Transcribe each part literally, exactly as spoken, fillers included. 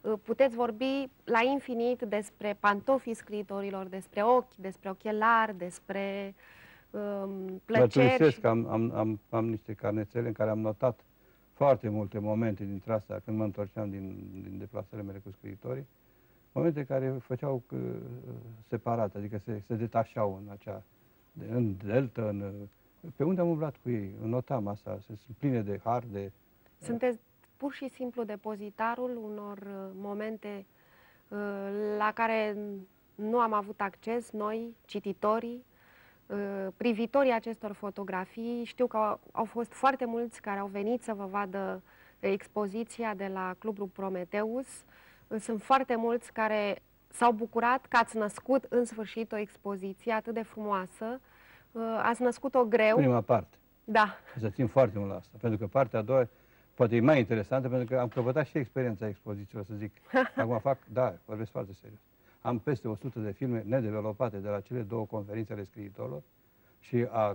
puteți vorbi la infinit despre pantofii scriitorilor, despre ochi, despre ochelari, despre um, plăceri. Și... că am, am, am, am niște carnețele în care am notat foarte multe momente dintre astea, când mă întorceam din, din deplasările mele cu scriitorii, momente care făceau uh, separate, adică se, se detașau în acea, de, în delta, în, pe unde am umblat cu ei, notam asta, se sunt pline de har, de... Sunteți pur și simplu depozitarul unor uh, momente uh, la care nu am avut acces noi, cititorii, uh, privitorii acestor fotografii. Știu că au, au fost foarte mulți care au venit să vă vadă expoziția de la Clubul Prometeus. Sunt foarte mulți care s-au bucurat că ați născut în sfârșit o expoziție atât de frumoasă. Ați născut-o greu. Prima parte. Da. Să țin foarte mult la asta, pentru că partea a doua poate e mai interesantă, pentru că am căpătat și experiența expozițiilor, să zic. Acum fac, da, vorbesc foarte serios. Am peste o sută de filme nedevelopate de la cele două conferințe ale scriitorilor și a,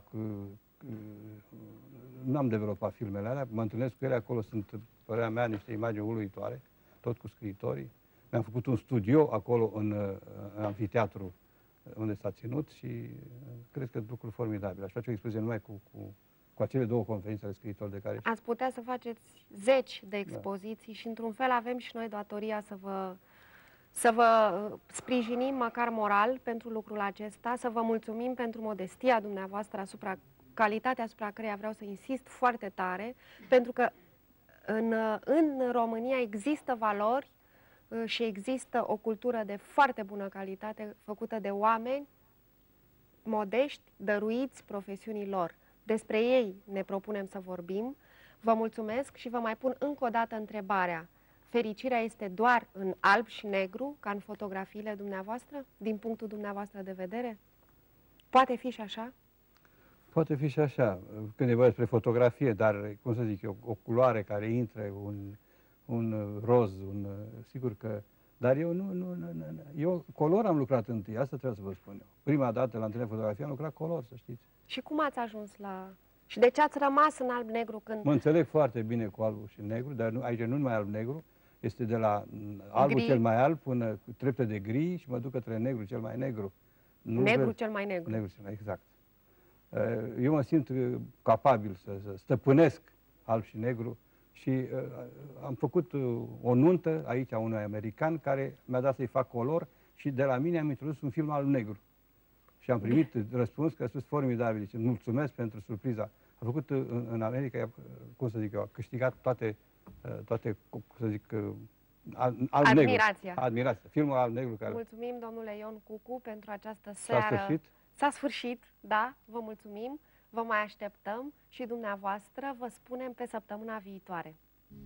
nu am developat filmele alea, mă întâlnesc cu ele, acolo sunt, părerea mea, niște imagini uluitoare, tot cu scriitorii. Mi-am făcut un studio acolo în, în amfiteatru unde s-a ținut și cred că lucruri formidabile. Aș face o expoziție numai cu, cu, cu acele două conferințe ale scriitorilor de care... Ați putea să faceți zeci de expoziții, da. Și într-un fel avem și noi datoria să vă, să vă sprijinim măcar moral pentru lucrul acesta, să vă mulțumim pentru modestia dumneavoastră asupra, calitatea asupra căreia vreau să insist foarte tare, pentru că în, în România există valori și există o cultură de foarte bună calitate făcută de oameni modești, dăruiți profesiunii lor. Despre ei ne propunem să vorbim. Vă mulțumesc și vă mai pun încă o dată întrebarea. Fericirea este doar în alb și negru, ca în fotografiile dumneavoastră, din punctul dumneavoastră de vedere? Poate fi și așa? Poate fi și așa, când e vorba despre fotografie, dar, cum să zic eu, o culoare care intră, un, un roz, un, sigur că... Dar eu nu, nu, nu, nu, eu color am lucrat întâi, asta trebuie să vă spun eu. Prima dată la întâlnirea fotografie am lucrat color, să știți. Și cum ați ajuns la... Și de ce ați rămas în alb-negru când... Mă înțeleg foarte bine cu albul și negru, dar nu, aici nu numai alb-negru, este de la albul gri. Cel mai alb până cu trepte de gri și mă duc către negru cel mai negru. Nu negru văd... cel mai negru. Negru cel mai, exact. Eu mă simt capabil să, să stăpânesc alb și negru și uh, am făcut uh, o nuntă aici a unui american care mi-a dat să-i fac color și de la mine am introdus un film alb-negru. Și am primit răspuns că a fost formidabil. Și mulțumesc pentru surpriza. A făcut uh, în, în America, cum să zic eu, a câștigat toate, uh, toate cum să zic, uh, alb-negru. Admirația. Admirația. Filmul alb-negru care... Mulțumim, domnule Ion Cucu, pentru această seară. S-a sfârșit? S-a sfârșit, da, vă mulțumim, vă mai așteptăm și dumneavoastră vă spunem pe săptămâna viitoare.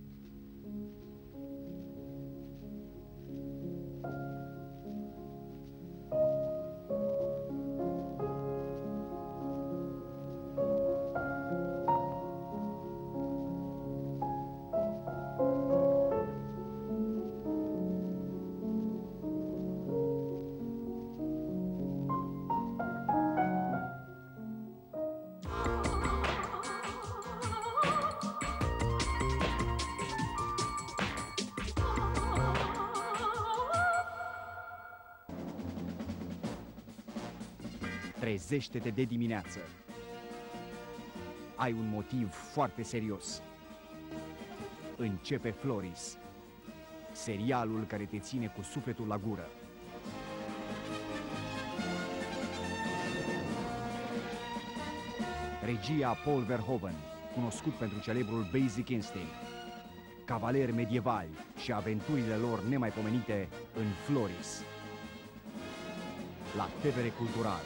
Trezește-te de dimineață. Ai un motiv foarte serios. Începe Floris, serialul care te ține cu sufletul la gură. Regia Paul Verhoeven, cunoscut pentru celebrul Basic Instinct. Cavaleri medievali și aventurile lor nemaipomenite în Floris. La T V R Cultural.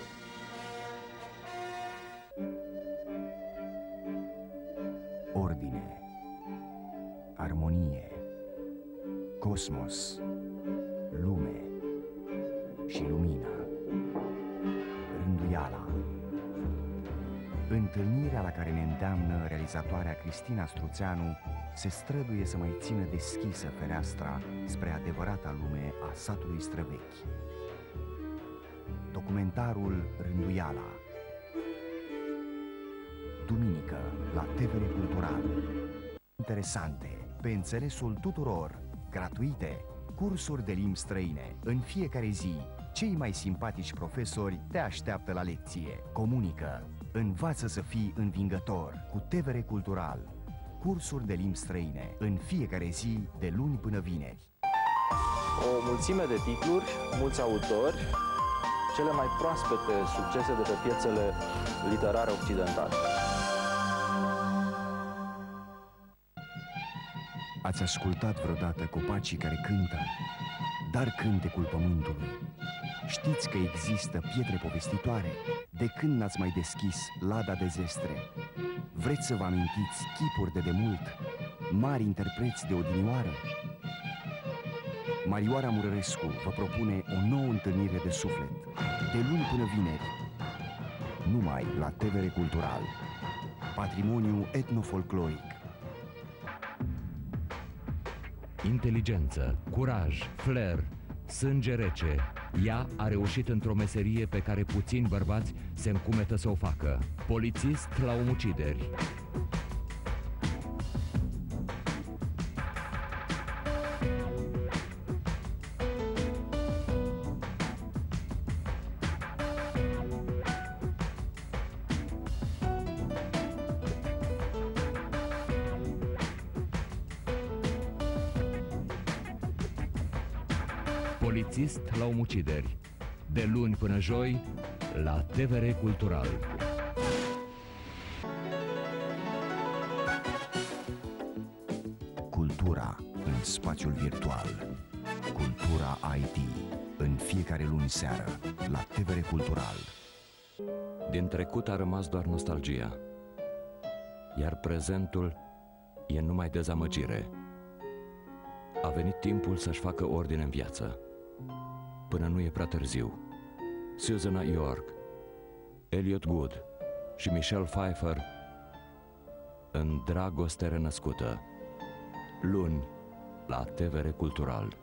Ordine, armonie, cosmos, lume și lumină. Rânduiala. Întâlnirea la care ne îndeamnă realizatoarea Cristina Struțeanu se străduie să mai țină deschisă fereastra spre adevărata lume a satului străvechi. Documentarul Rânduiala. Duminică la T V R Cultural. Interesante, pe înțelesul tuturor, gratuite, Cursuri de limbi străine. În fiecare zi, cei mai simpatici profesori te așteaptă la lecție. Comunică. Învață să fii învingător cu T V R Cultural. Cursuri de limbi străine. În fiecare zi, de luni până vineri. O mulțime de titluri, mulți autori, cele mai proaspete succese de pe piețele literare occidentale. Ați ascultat vreodată copacii care cântă? Dar cântecul pământului. Știți că există pietre povestitoare? De când n-ați mai deschis lada de zestre? Vreți să vă amintiți chipuri de demult? Mari interpreți de odinioară? Marioara Murărescu vă propune o nouă întâlnire de suflet. De luni până vineri. Numai la T V R Cultural. Patrimoniu etnofolcloric. Inteligență, curaj, flair, sânge rece. Ea a reușit într-o meserie pe care puțini bărbați se încumetă să o facă. Polițist la omucideri. Polițist la omucideri. De luni până joi, la T V R Cultural. Cultura în spațiul virtual. Cultura I T. În fiecare luni seară, la T V R Cultural. Din trecut a rămas doar nostalgia, iar prezentul e numai dezamăgire. A venit timpul să-și facă ordine în viață, până nu e prea târziu. Susanna York, Elliot Gould și Michelle Pfeiffer în Dragoste renăscută. Luni, la T V R Cultural.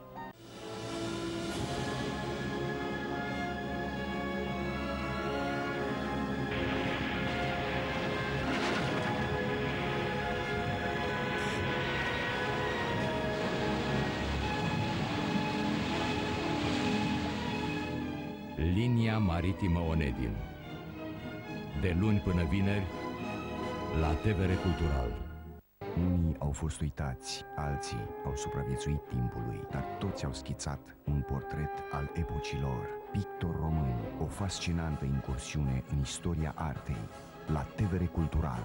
Linia maritimă Onedin. De luni până vineri, la T V R Cultural. Unii au fost uitați, alții au supraviețuit timpului, dar toți au schițat un portret al epocilor. Pictor român, o fascinantă incursiune în istoria artei, la T V R Cultural.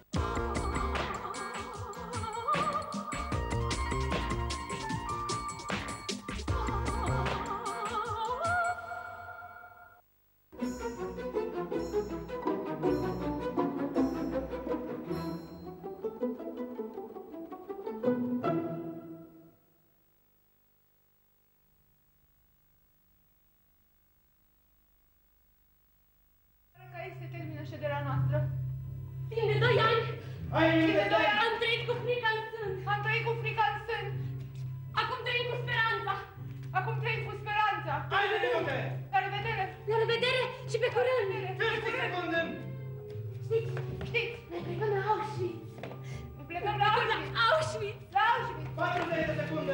Se termină șederea noastră. Timp de doi ani! Timp de doi ani! Am trăit cu frica în sân! Am trăit cu frica în sân! Acum trăim cu speranța! Acum trăim cu speranța! Hai, vedere! La revedere! La revedere și pe curând! Câte secunde? Știți? Știți? Ne plecăm la Auschwitz! Ne plecăm la Auschwitz! La Auschwitz! La Auschwitz! patruzeci de secunde!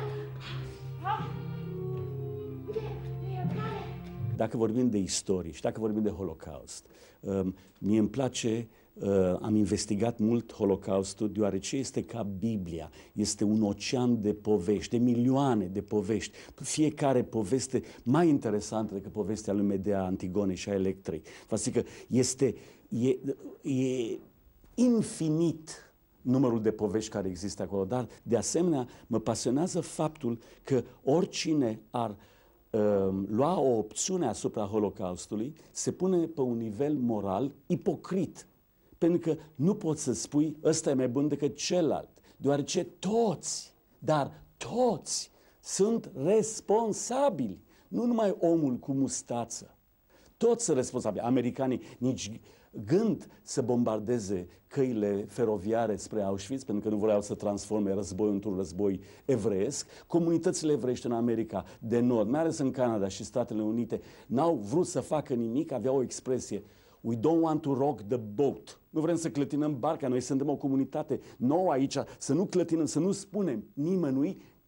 Dacă vorbim de istorie și dacă vorbim de Holocaust, mie îmi place, am investigat mult Holocaustul, deoarece este ca Biblia, este un ocean de povești, de milioane de povești, fiecare poveste mai interesantă decât povestea lui Medea, Antigone și a Electrei. Adică este e, e infinit numărul de povești care există acolo, dar de asemenea mă pasionează faptul că oricine ar lua o opțiune asupra Holocaustului, se pune pe un nivel moral ipocrit. Pentru că nu poți să spui ăsta e mai bun decât celălalt, deoarece toți, dar toți sunt responsabili. Nu numai omul cu mustață. Toți sunt responsabili. Americanii nici gând să bombardeze căile feroviare spre Auschwitz, pentru că nu vreau să transforme războiul într-un război evreiesc. Comunitățile evreiești în America de Nord, mai ales în Canada și Statele Unite, n-au vrut să facă nimic, aveau o expresie: we don't want to rock the boat. Nu vrem să clătinăm barca, noi suntem o comunitate nouă aici, să nu clătinăm, să nu spunem nimănui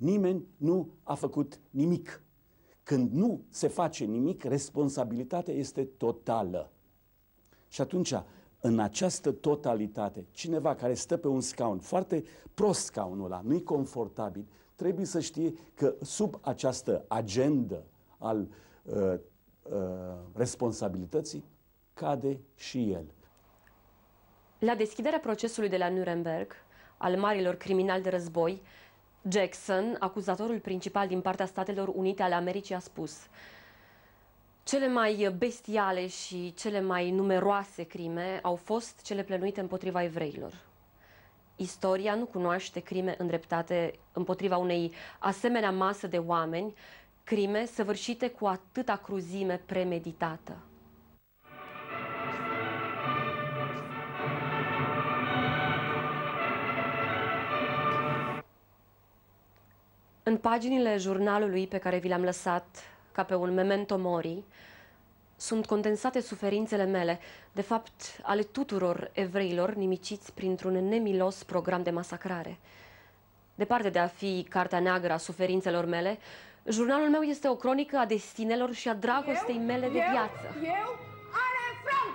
nimeni nu a făcut nimic. Când nu se face nimic, responsabilitatea este totală. Și atunci, în această totalitate, cineva care stă pe un scaun, foarte prost scaunul ăla, nu-i confortabil, trebuie să știe că sub această agendă al uh, uh, responsabilității cade și el. La deschiderea procesului de la Nuremberg, al marilor criminali de război, Jackson, acuzatorul principal din partea Statelor Unite ale Americii, a spus: cele mai bestiale și cele mai numeroase crime au fost cele plănuite împotriva evreilor. Istoria nu cunoaște crime îndreptate împotriva unei asemenea masă de oameni, crime săvârșite cu atâta cruzime premeditată. În paginile jurnalului pe care vi le-am lăsat ca pe un memento mori, sunt condensate suferințele mele, de fapt ale tuturor evreilor nimiciți printr-un nemilos program de masacrare. Departe de a fi cartea neagră a suferințelor mele, jurnalul meu este o cronică a destinelor și a dragostei mele de viață. Eu, eu, Ana Frank!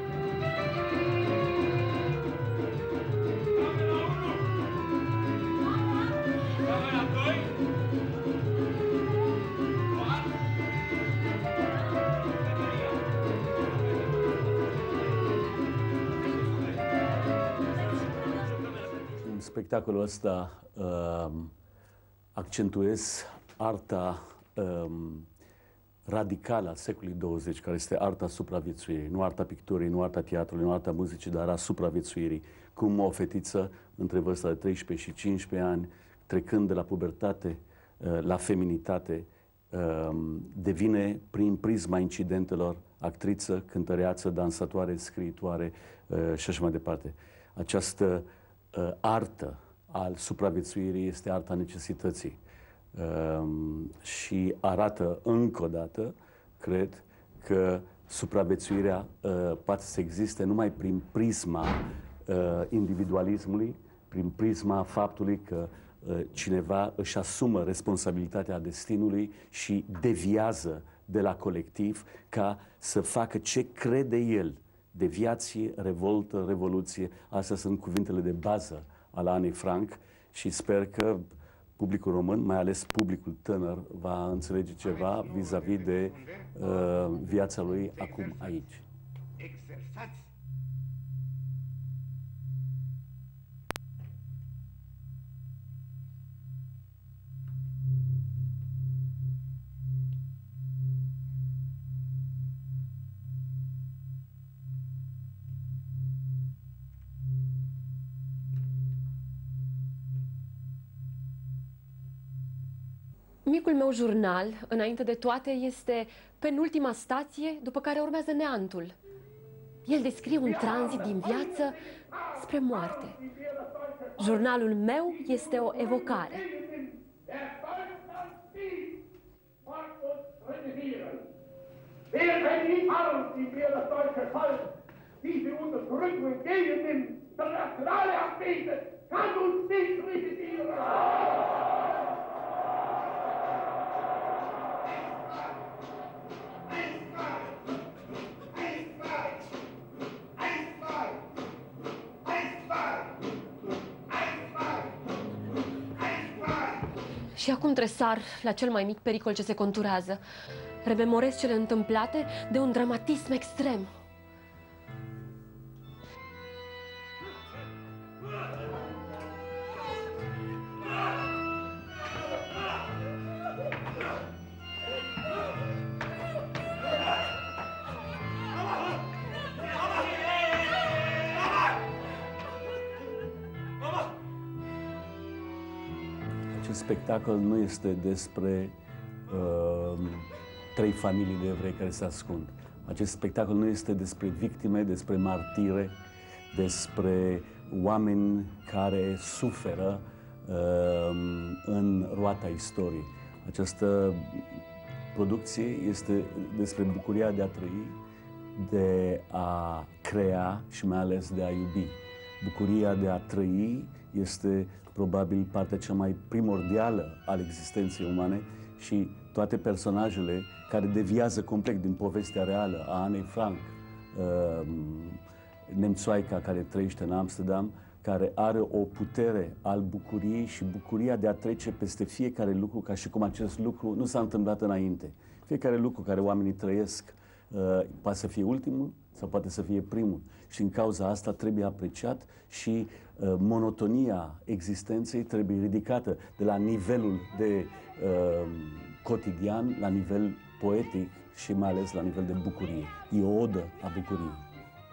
Spectacolul ăsta uh, accentuez arta uh, radicală a secolului douăzeci, care este arta supraviețuirii, nu arta picturii, nu arta teatrului, nu arta muzicii, dar a supraviețuirii. Cum o fetiță între vârsta de treisprezece și cincisprezece ani, trecând de la pubertate uh, la feminitate, uh, devine, prin prisma incidentelor, actriță, cântăreață, dansatoare, scriitoare uh, și așa mai departe. Această Uh, artă al supraviețuirii este arta necesității uh, și arată încă o dată, cred, că supraviețuirea uh, poate să existe numai prin prisma uh, individualismului, prin prisma faptului că uh, cineva își asumă responsabilitatea destinului și deviază de la colectiv ca să facă ce crede el. Deviație, revoltă, revoluție, astea sunt cuvintele de bază ale Anei Frank și sper că publicul român, mai ales publicul tânăr, va înțelege ceva vis-a-vis de uh, viața lui acum aici. Exersați! Micul meu jurnal, înainte de toate, este penultima stație, după care urmează neantul. El descrie un tranzit din viață spre moarte. Jurnalul meu este o evocare. Și acum tresar la cel mai mic pericol ce se conturează. Rememorez cele întâmplate de un dramatism extrem. Acest spectacol nu este despre uh, trei familii de evrei care se ascund. Acest spectacol nu este despre victime, despre martire, despre oameni care suferă uh, în roata istoriei. Această producție este despre bucuria de a trăi, de a crea și mai ales de a iubi. Bucuria de a trăi este probabil partea cea mai primordială al existenței umane și toate personajele care deviază complet din povestea reală a Anei Frank, uh, nemțoaica care trăiește în Amsterdam, care are o putere al bucuriei și bucuria de a trece peste fiecare lucru ca și cum acest lucru nu s-a întâmplat înainte. Fiecare lucru care oamenii trăiesc uh, poate să fie ultimul sau poate să fie primul. Și în cauza asta trebuie apreciat și uh, monotonia existenței trebuie ridicată de la nivelul de uh, cotidian la nivel poetic și mai ales la nivel de bucurie. E o odă a bucuriei.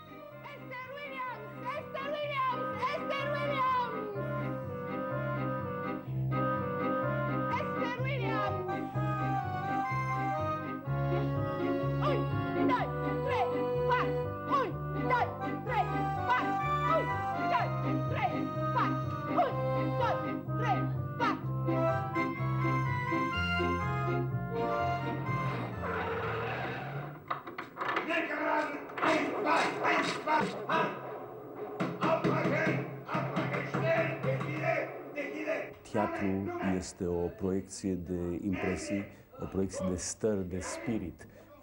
Teatrul este o proiecție de impresii, o proiecție de stări, de spirit.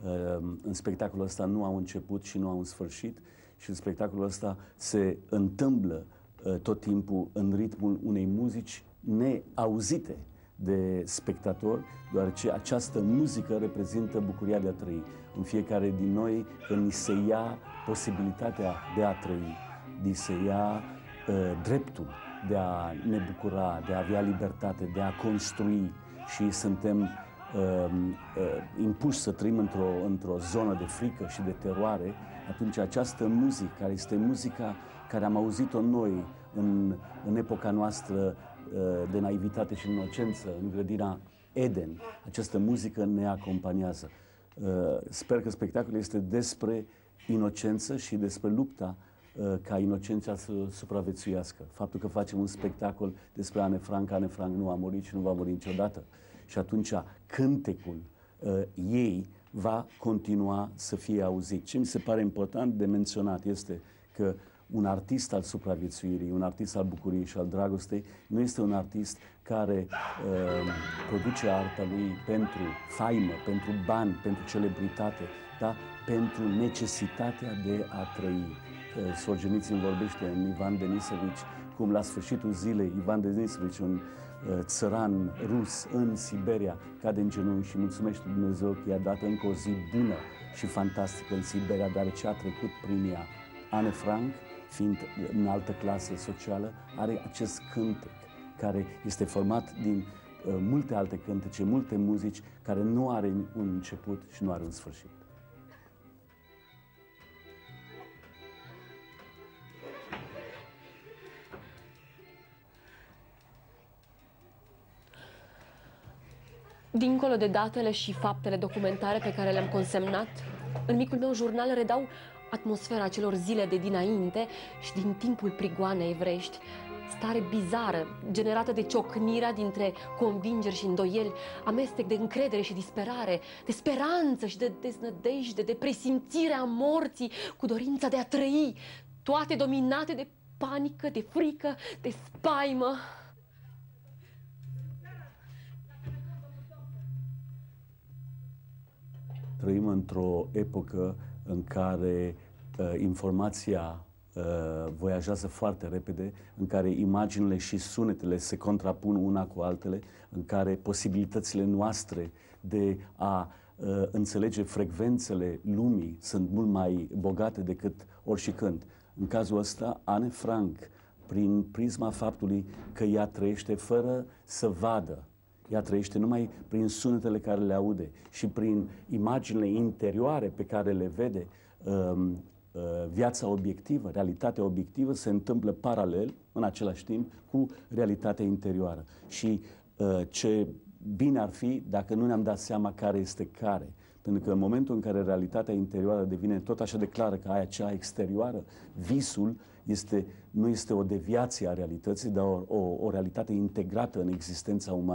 În spectacolul ăsta nu au început și nu au un sfârșit și în spectacolul ăsta se întâmplă tot timpul în ritmul unei muzici neauzite de spectator, deoarece această muzică reprezintă bucuria de a trăi. În fiecare din noi, când ni se ia posibilitatea de a trăi, ni se ia uh, dreptul de a ne bucura, de a avea libertate, de a construi și suntem uh, uh, impuși să trăim într-o într-o zonă de frică și de teroare, atunci această muzică, care este muzica care am auzit-o noi în, în epoca noastră uh, de naivitate și inocență, în grădina Eden, această muzică ne acompaniază. Uh, sper că spectacolul este despre inocență și despre lupta ca inocența să supraviețuiască. Faptul că facem un spectacol despre Anne Frank, Anne Frank nu a murit și nu va muri niciodată. Și atunci cântecul uh, ei va continua să fie auzit. Ce mi se pare important de menționat este că un artist al supraviețuirii, un artist al bucuriei și al dragostei, nu este un artist care uh, produce arta lui pentru faimă, pentru bani, pentru celebritate, dar pentru necesitatea de a trăi. Solzhenitsyn vorbește în Ivan Denisovici cum la sfârșitul zilei Ivan Denisovici, un uh, țăran rus în Siberia, cade în genunchi și mulțumește Dumnezeu că i-a dat încă o zi bună și fantastică în Siberia, deoarece a trecut prin ea. Anne Frank, fiind în altă clasă socială, are acest cântec care este format din uh, multe alte cântece, multe muzici, care nu are un început și nu are un sfârșit. Dincolo de datele și faptele documentare pe care le-am consemnat, în micul meu jurnal redau atmosfera celor zile de dinainte și din timpul prigoanei evrești. Stare bizară, generată de ciocnirea dintre convingeri și îndoieli, amestec de încredere și disperare, de speranță și de deznădejde, de presimțirea morții cu dorința de a trăi, toate dominate de panică, de frică, de spaimă. Trăim într-o epocă în care uh, informația uh, voiajează foarte repede, în care imaginile și sunetele se contrapun una cu altele, în care posibilitățile noastre de a uh, înțelege frecvențele lumii sunt mult mai bogate decât oricând. În cazul ăsta, Anne Frank, prin prisma faptului că ea trăiește fără să vadă, ea trăiește numai prin sunetele care le aude și prin imaginile interioare pe care le vede. Um, uh, viața obiectivă, realitatea obiectivă se întâmplă paralel, în același timp, cu realitatea interioară. Și uh, ce bine ar fi dacă nu ne-am dat seama care este care. Pentru că în momentul în care realitatea interioară devine tot așa de clară ca aia cea exterioară, visul este, nu este o deviație a realității, dar o, o, o realitate integrată în existența umană.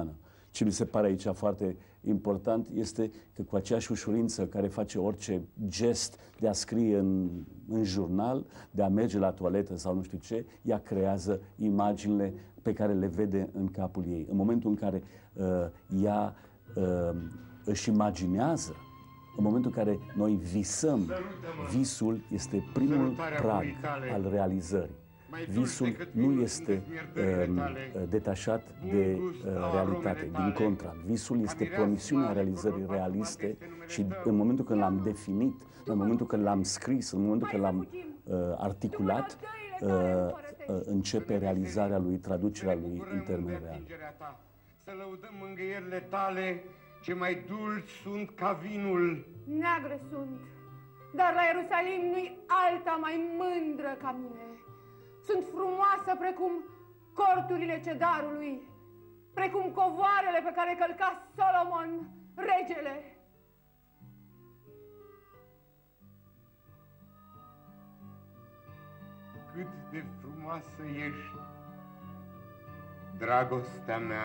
Ce mi se pare aici foarte important este că cu aceeași ușurință care face orice gest de a scrie în, în jurnal, de a merge la toaletă sau nu știu ce, ea creează imaginile pe care le vede în capul ei. În momentul în care uh, ea uh, își imaginează, în momentul în care noi visăm, visul este primul prag al realizării. Visul nu este uh, detașat de uh, realitate, din contra. Visul este promisiunea realizării realiste și în momentul când l-am definit, în momentul când l-am scris, în momentul când l-am uh, articulat, uh, uh, începe realizarea lui, traducerea lui în termeni reali. Să lăudăm mângâierile tale, ce mai dulci sunt ca vinul. Neagre sunt, dar la Ierusalim nu-i alta mai mândră ca mine. Sunt frumoasă precum corturile cedarului, precum covoarele pe care călca Solomon, regele. Cât de frumoasă ești, dragostea mea,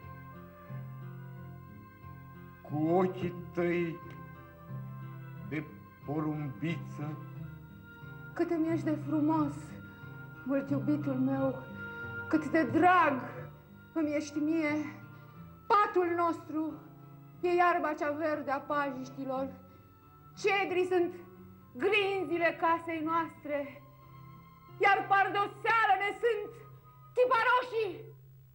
cu ochii tăi de porumbiță. Cât îmi ești de frumos, mult iubitul meu, cât de drag îmi ești mie. Patul nostru e iarba cea verde a pajiștilor, cedrii sunt grinzile casei noastre, iar pardosealele sunt tiparoșii.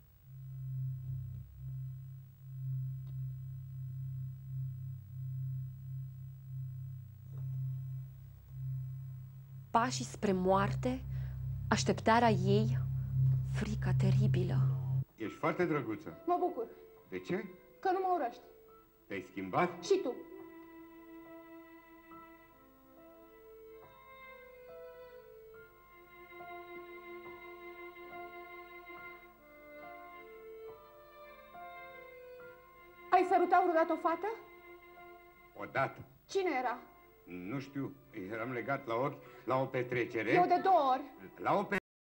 Pașii spre moarte, așteptarea ei, frica teribilă. Ești foarte drăguță. Mă bucur. De ce? Că nu mă urăști. Te-ai schimbat? Și tu. Ai sărutat vreodată o fată? Odată. Cine era? Nu știu, eram legat la ochi la o petrecere. Eu de două ori. La o petrecere.